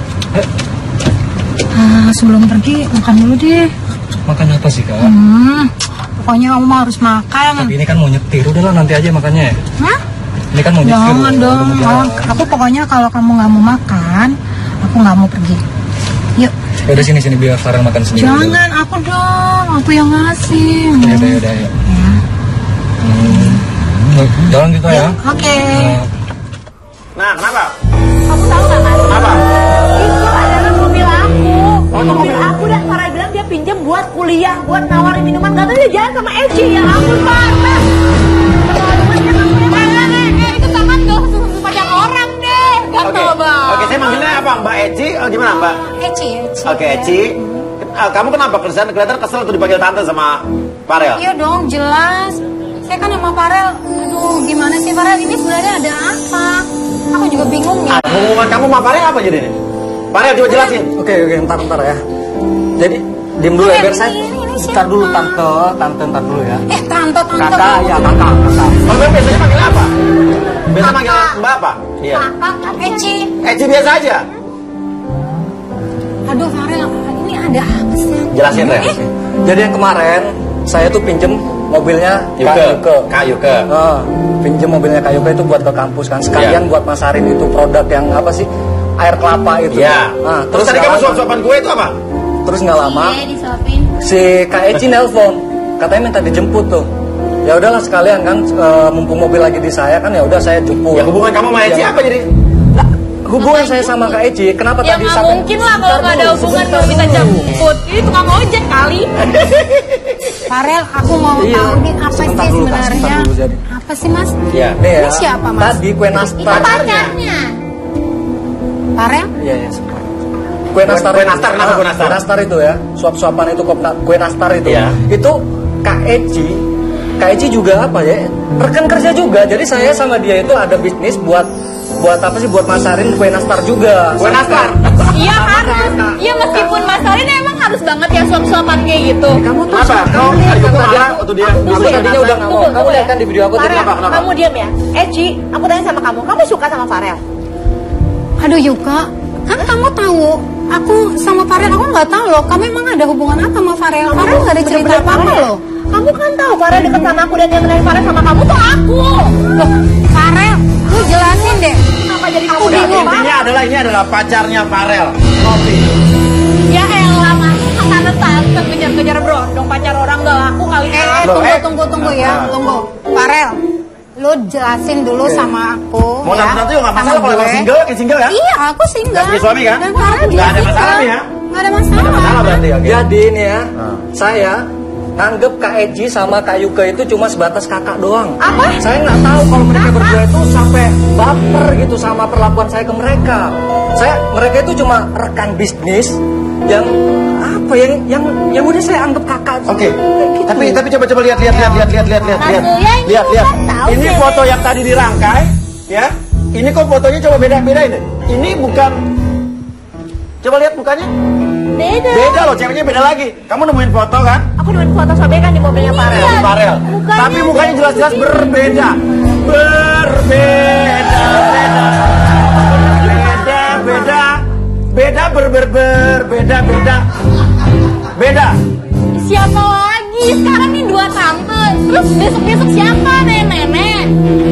Ah, sebelum pergi makan dulu deh. Makan apa sih kak? Hmm, pokoknya kamu harus makan. Tapi ini kan mau nyetir, udahlah nanti aja makannya. Hah? Ini kan mau nyetir. Jangan udah, dong. udah Oh, aku pokoknya kalau kamu nggak mau makan, aku nggak mau pergi. Yuk. Ya udah sini sini biar Farel makan sendiri. Jangan dulu. Aku dong, aku yang ngasih. Ya udah ya udah ya. Ya. Hmm. Jalan kita ya. Oke. Okay. Nah, kenapa? Kamu tahu nggak Mas? Apa? Itu adalah mobil aku. Oh, mobil mobil. aku dan Farel bilang dia pinjam buat kuliah, buat nawarin minuman. Katanya dia jalan sama Eci. Ya ampun Farel. Itu tangan gak usah pacar orang deh. Oke, Gatel banget. oke, saya manggilnya apa? Mbak Eci? Oh, gimana Mbak? Eci, Eci. Oke, Eci. Ah, kamu kenapa kelihatan kelihatan kesel tuh dipanggil tante sama Farel? Iya dong, jelas. Saya kan sama Farel. Aduh, gimana sih Farel? Ini sebenarnya ada apa? Aku juga bingung ya. Ah, hubungan kamu sama Farel apa jadi nih? Farel coba jelasin. Oke oke ntar ntar ya. Jadi diem dulu ya biar saya. Ini, ini siapa? Ntar dulu tante tante ntar dulu ya. Eh, tante, tante. Kakak kamu. ya kakak kakak. Kalau biasanya manggil apa? Biasa manggil Mbak apa? Iya. Kakak, Eci. Eci biasa aja. Aduh, Farel, ini ada apa sih? Jelasin Rel. Eh, Jadi yang kemarin saya tuh pinjem mobilnya Kak Yuke. Kak Yuke. Nah, pinjem mobilnya Kak Yuke itu buat ke kampus kan. Sekalian Iya. buat masarin itu produk yang apa sih? Air kelapa itu. Iya. Nah, Terus tadi nggak kamu lama- suap-suapan kue itu apa? Terus nggak lama Iya, disuapin. si Kak Eci nelpon, katanya minta dijemput tuh. Ya udahlah sekalian kan, e, mumpung mobil lagi di saya kan, ya udah saya jemput. Ya hubungan kamu sama Eci Ya. apa jadi? Lah, hubungan saya sama Kak Eci, kenapa Ya tadi nggak sampai mungkin lah kalau Bentar nggak ada dulu, hubungan sebentar mau minta dulu. jemput. Ini tukang ojek kali. Farel, aku mau Iya. tahu nih apa sih Sebentar dulu, Kak, sebenarnya? sebentar dulu, jadi. Apa sih, Mas? Iya. Nih ya, Ini siapa, Mas? tadi kue nastar. Pacarnya. Farel? Iya ya. Kue nastar. Kue nastar, kenapa Ah, kue nastar? Kue nastar itu ya, suap-suapan itu kop- kue nastar itu. Iya. Itu Kak Eci, Kak Eci juga apa ya? Rekan kerja juga. Jadi saya sama dia itu ada bisnis buat buat apa sih? Buat masarin kue nastar juga. Kue nastar. Iya harus. Iya meskipun masarin emang harus banget ya suap-suapan kayak gitu. Kamu tuh Apa? Kau Kak Yuke marah waktu dia? Aku Aku tadinya udah nggak mau. Tunggu, Kamu tunggu lihat ya. kan di video aku tadi Farel, apa? kenapa? kamu diam ya. Eci, aku tanya sama kamu. Kamu suka sama Farel? Aduh, Yuka. Kan kamu tahu, aku sama Farel, aku nggak tahu loh. Kamu emang ada hubungan apa sama Farel? Farel nggak ada cerita Bener-bener apa-apa Farel. loh. Kamu kan tahu Farel deket sama aku dan yang kenalin Farel sama kamu tuh aku. Loh, Farel, lu jelasin deh. Kenapa jadi Aku kamu Udah, bingung. intinya adalah ini adalah pacarnya Farel, Novi. Ya elah mas, tante tante kejar-kejar berondong pacar orang gak laku kali. Eh, eh, Loh, tunggu, eh. tunggu, tunggu ya, Ah. tunggu. Farel, lu jelasin dulu sama aku. Mau ya, nanti-nanti juga nggak sama masalah kalau emang gue. single, yakin single ya? Iya, aku single. Nggak punya suami kan? Dan Farel juga Nggak ada single. masalah nih ya? Nggak ada masalah. Ada masalah berarti, oke. Jadi ini ya, Ah. saya nganggep Kak Eci sama Kak Yuke itu cuma sebatas kakak doang. Apa? Saya nggak tahu kalau mereka berdua itu sampai baper gitu sama perlakuan saya ke mereka. Saya mereka itu cuma rekan bisnis yang apa yang yang yang udah saya anggap kakak. Oke. Kayak gitu. Tapi tapi coba coba lihat lihat lihat lihat lihat lihat lihat lihat. Maksudnya ini Lihat lihat. bukan tahu Ini deh. foto yang tadi dirangkai, ya. Ini kok fotonya coba beda-beda ini. Ini bukan. Coba lihat mukanya. Beda. Beda loh, ceweknya beda lagi. Kamu nemuin foto kan? Aku nemuin foto sobek kan di mobilnya Farel. Di Farel. Mukanya Tapi mukanya jelas-jelas beda. berbeda. Berbeda, beda. Beda, beda. Beda ber ber ber beda beda. Beda. Siapa lagi? Sekarang nih dua tante. Terus besok-besok siapa nenek-nenek?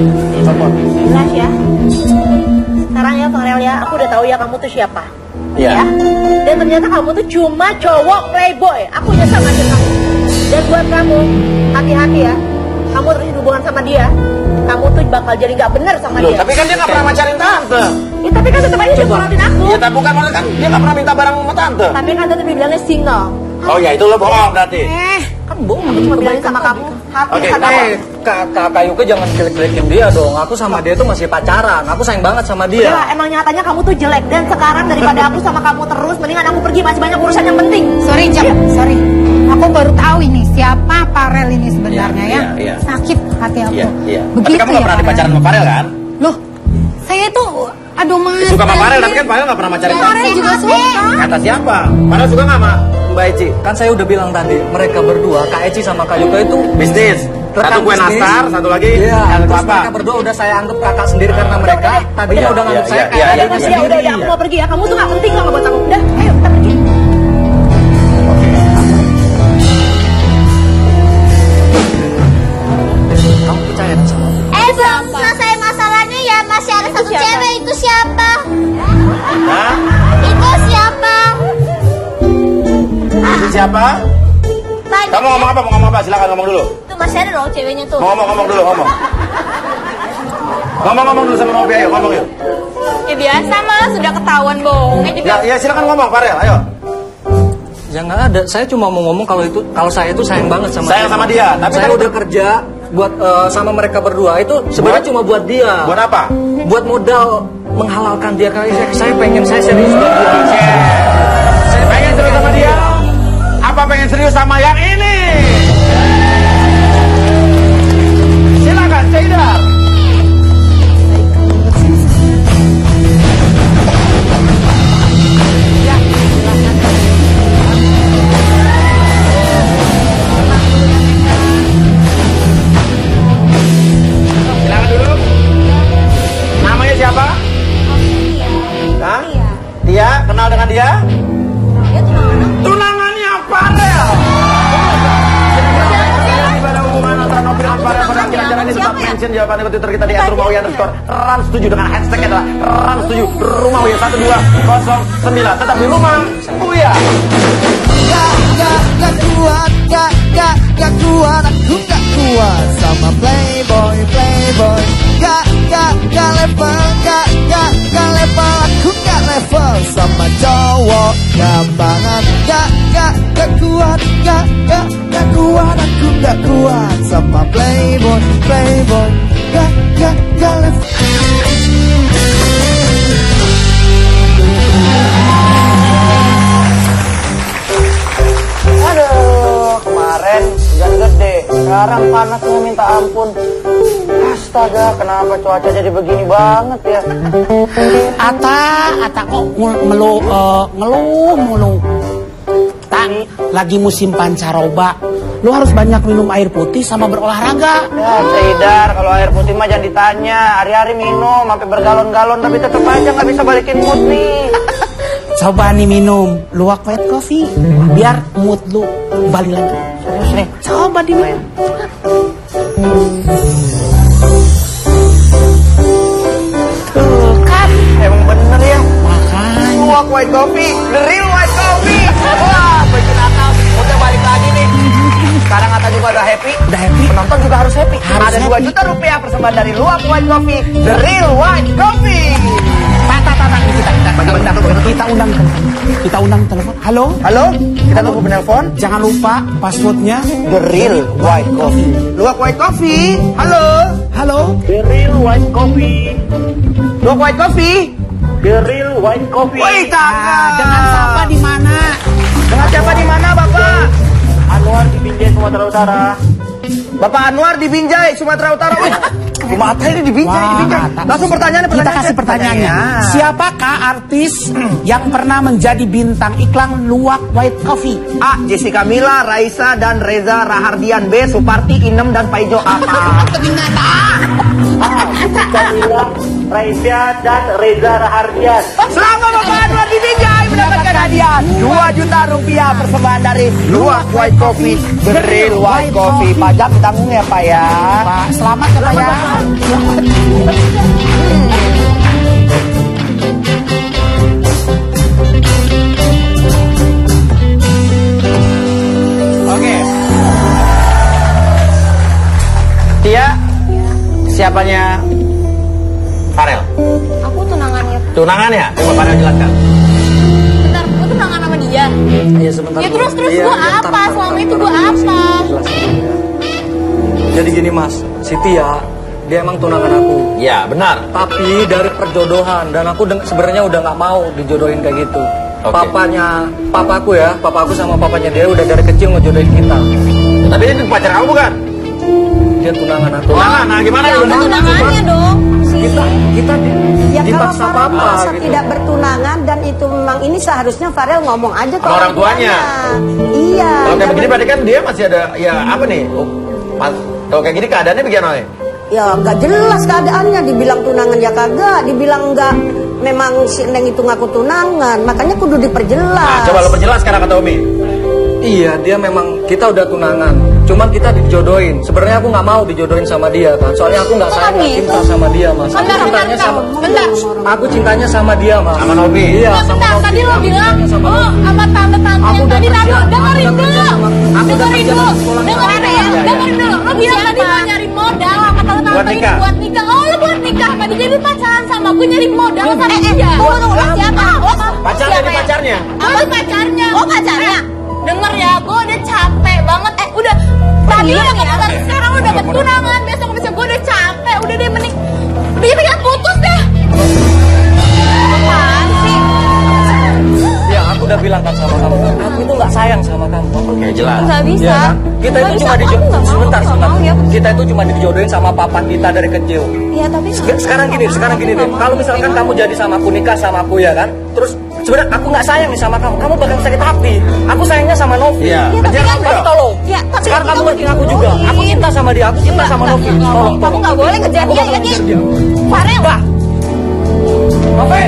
Jelas ya. Sekarang ya Farel ya, aku udah tahu ya kamu tuh siapa. Iya. Ya. Dan ternyata kamu tuh cuma cowok playboy. Aku nyesel ngajak kamu. Dan buat kamu, hati-hati ya. Kamu terus hubungan sama dia, kamu tuh bakal jadi nggak bener sama Loh, dia. tapi kan dia nggak pernah macarin tante. Ya, tapi kan tetap aja dia suratin aku. Ya tapi bukan maksudnya kan dia nggak pernah minta barang sama tante. Tapi kan tetap dibilangnya single. Oh ya itu lo bohong berarti. Eh, kan bohong. Aku cuma bilangin sama kamu. Hati Oke, hati. kenapa? Eh, kak, kak, Kak Yuke jangan jelek-jelekin dia dong. Aku sama dia tuh masih pacaran. Aku sayang banget sama Ya, dia. emang nyatanya kamu tuh jelek. Dan sekarang daripada aku sama kamu terus, mendingan aku pergi, masih banyak urusan yang penting. Sorry, Jam, sorry. Aku baru tahu ini siapa Farel ini sebenarnya Iya, ya. iya, iya. Sakit hati aku. Iya, iya. Tapi Begitu kamu nggak ya, pernah Farel? dipacaran sama Farel kan? Loh, saya tuh, aduh mas. Suka sama Farel, tapi kan Farel nggak pernah macarin Farel tante. juga suka. Kata siapa? Farel suka nggak sama Mbak Eci? Kan saya udah bilang tadi, mereka berdua, Kak Eci sama Kak Yuke itu Bisnis. Satu kue nastar, satu lagi Iya, es terus kelapa. mereka berdua udah saya anggap kakak sendiri karena mereka tadinya Iya, udah nganggap iya, saya iya, kayak iya, Udah, adik udah, udah, udah, aku mau pergi ya. Kamu tuh gak penting lah buat aku. Udah, ayo kita pergi. Kamu percaya sama aku? Eh, belum selesai masalahnya ya. Masih ada satu siapa? cewek. Itu siapa? Hah? Itu siapa? Itu siapa? Banyak. Kamu ngomong apa? Mau ngomong apa? Silakan ngomong dulu. Tuh masih ada dong ceweknya tuh. Ngomong, ngomong dulu, ngomong. Ngomong, ngomong dulu sama Novi, ayo ngomong yuk. Ya biasa malah sudah ketahuan bohongnya juga. Ya, ya silakan ngomong, Farel, ayo. Ya nggak ada. Saya cuma mau ngomong kalau itu kalau saya itu sayang banget sama Sayang sama dia, tapi saya kan- udah kerja buat eh, sama mereka berdua itu sebenarnya Buat- cuma buat dia. Buat apa? Buat modal menghalalkan dia kali saya, saya pengen saya serius buat dia. Saya pengen serius sama dia. Apa pengen serius sama yang ini? Silakan, Cedar. Silakan dulu. Namanya siapa? Hah? Dia, kenal dengan dia? Tunangannya Farel. Pada hubungan antara Novi dengan Farel pada akhir acara ini tetap mention jawaban di Twitter kita di at rumawi underscore ran setuju dengan hashtag adalah ran setuju rumawi satu dua nol sembilan tetap di rumah Uya. Gak, gak, gak kuat, gak, gak, gak kuat, aku gak kuat sama playboy, playboy. Gak, gak, gak level, gak, gak, gak level, aku gak level sama cowok gampangan. Gak, gak, gak kuat, gak, gak, gak kuat, aku gak kuat sama playboy, playboy. Gak, gak, gak level. Aduh, kemarin hujan gede, sekarang panasnya minta ampun. Astaga, kenapa cuaca jadi begini banget ya? Ata, Ata kok melu, uh, ngeluh mulu. Tak, lagi musim pancaroba. Lu harus banyak minum air putih sama berolahraga. Ya, Cedar, kalau air putih mah jangan ditanya. Hari-hari minum, sampai bergalon-galon, tapi tetap aja nggak bisa balikin mood nih. Coba nih minum luwak white coffee, biar mood lu balik lagi. Serius nih? Coba diminum. Tuh kan, emang bener ya. Makanya. Luwak white coffee, the real white coffee. Wah, bikin akal. Udah balik lagi nih. Sekarang Ata juga udah happy. Udah happy. Penonton juga harus happy. Harus Ada dua happy. juta rupiah persembahan dari Luwak White Coffee, the real white coffee. Tata, tata, ini kita, kita, kita, kita undang telepon. Kita undang telepon. Halo? Halo, kita tunggu penelpon. Jangan lupa passwordnya. The real white coffee. Luwak White Coffee. Halo. Halo? The real white coffee. Luwak White Coffee. The real white coffee. Wih, Ah, cakep. dengan siapa di mana? Dengan siapa di mana, Bapak? Anwar di Binjai Sumatera Utara. Bapak Anwar di Binjai, Sumatera Utara. Wih, rumah Atta ini di Binjai, di Binjai. Mata. Langsung pertanyaannya, Kita pertanyaan. kasih pertanyaannya. Siapakah artis yang pernah menjadi bintang iklan luwak white coffee? A. Jessica Mila, Raisa, dan Reza Rahardian. B. Suparti, Inem, dan Paijo. Apa? Camila, Raisa, dan Reza Rahardian. Selamat Bapak Anwar di Binjai mendapatkan hadiah dua juta rupiah persembahan dari Luwak White Coffee, the real white coffee. Pajak ditanggung ya Pak ya. Pak, selamat ya Pak ya. Oke. Tia, siapanya Farel? Aku tunangannya. Tunangannya? Coba Farel jelaskan. Bentar, aku tunangan sama dia. Iya sebentar. Ya Bu. terus terus Iya, gua iya, ntar, apa? ntar, Selama ntar, itu ntar, gua ntar, apa? jelasin. Jadi gini Mas, si Tia dia emang tunangan aku. Ya, benar. Tapi dari perjodohan dan aku deng- sebenarnya udah nggak mau dijodohin kayak gitu. Oke. Papanya, papaku ya, papaku sama papanya dia udah dari kecil ngejodohin kita. Tapi ini pacar kamu bukan? Dia tunangan aku. Tunangan, nah gimana Ya ya? udah tunangannya dong. Kita kita di, Ya kalau dipaksa Farel papa merasa gitu. tidak bertunangan dan itu memang ini seharusnya Farel ngomong aja ke Sama orang tuanya. Iya. Kalau kayak jangan- begini berarti kan dia masih ada, ya apa nih? Oh, pas, Kalau kayak gini keadaannya bagaimana? Ya nggak jelas keadaannya, dibilang tunangan ya kagak, dibilang nggak, memang si Neng itu ngaku tunangan, makanya kudu diperjelas. Nah, coba lo perjelas sekarang kata Umi. Iya, dia memang, kita udah tunangan. Cuman kita dijodohin. Sebenarnya aku nggak mau dijodohin sama dia kan. Soalnya aku nggak sayang, nggak cinta sama dia, Mas. Aku Bentar, cintanya bentar, sama, bentar. aku cintanya sama dia, Mas. Sama Novi. Iya, Nah, sama bentar, Novi. tadi lo bilang, Sama oh sama tante-tante Aku yang udah tadi kerja. Rado, dengerin Aku udah dulu, kerja sama- aku udah dengerin kerja dulu, sama sekolah dengerin sama- ya, Ya, ya. dengerin dulu. Lo bilang tadi mau nyari modal sama tante-tante Buat ini nikah. buat nikah. Oh lo buat nikah, tadi jadi pacaran sama aku nyari modal sama Eh, eh, dia. tunggu, tunggu, lo siapa? Lo Pacarnya siapa nih ya? pacarnya. Gue pacarnya. Oh, pacarnya? Eh, denger ya, gue udah capek banget. Eh udah, tadi lo dapet pacar, sekarang lo dapet tunangan. Besok besok gue udah capek, udah deh mending biar kita putus deh. Apaan sih? Ya, aku udah bilang kan sama kamu. Aku itu nggak sayang sama kamu. Oke, jelas. Nggak bisa. Iya kan? Kita Nggak itu bisa, cuma aku dijodohin. nggak mau, Sebentar, aku nggak sebentar. mau ya. Kita itu cuma dijodohin sama papa kita dari kecil. Iya tapi Sek- Sekarang gini, sekarang gini deh. Kalau misalkan kamu jadi sama aku, nikah sama aku ya kan. Terus sebenarnya aku nggak sayang nih sama kamu. Kamu bakal sakit hati. Aku sayangnya sama Novi. Iya. Ya, tapi Penjara kan- kamu tolong. Ya, tapi Sekarang kan kamu kamu ngerti aku juga. dijodohin. Aku cinta sama dia. Aku cinta sama Novi. Tolong, Kamu tolong. nggak boleh ngejar Aku dia bakal ya, Ki. ngejar dia. Farel, Bah. Novi.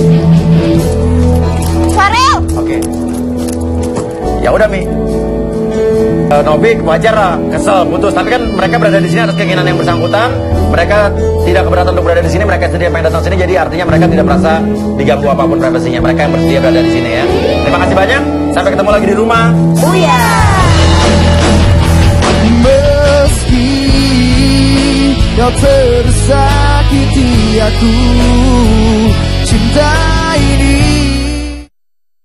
Farel. Oke. Ya udah Mi. Uh, Novi wajar lah, kesel, putus. Tapi kan mereka berada di sini atas keinginan yang bersangkutan. Mereka tidak keberatan untuk berada di sini. Mereka sendiri pengen datang sini. Jadi artinya mereka tidak merasa diganggu apapun privasinya. Mereka yang bersedia berada di sini ya. Terima kasih banyak. Sampai ketemu lagi di rumah. Uya. Meski kau tersakiti aku, cinta ini